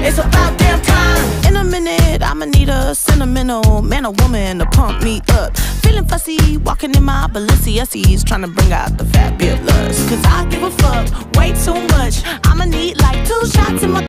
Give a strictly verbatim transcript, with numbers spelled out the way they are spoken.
It's about damn time. In a minute, I'ma need a sentimental man or woman to pump me up. Feeling fussy, walking in my Balenciennes, trying to bring out the fabulous. Cause I give a fuck way too